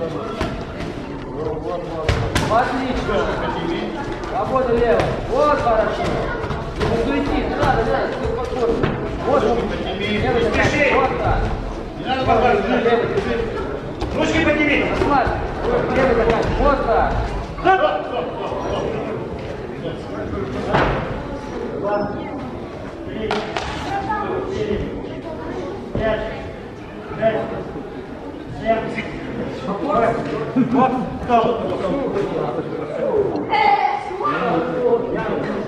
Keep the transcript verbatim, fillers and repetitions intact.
Отлично. Работа лево. Вот хорошо. Не суети, не надо, не надо, все спокойно. Вот, левый заканчивай. Вот так. Не надо попасть. Ручки подними. Расслабь. Левый заканчивай. Вот так. Стоп, стоп, стоп. Два, три, четыре, пять, шесть, семь. Вот, стоп.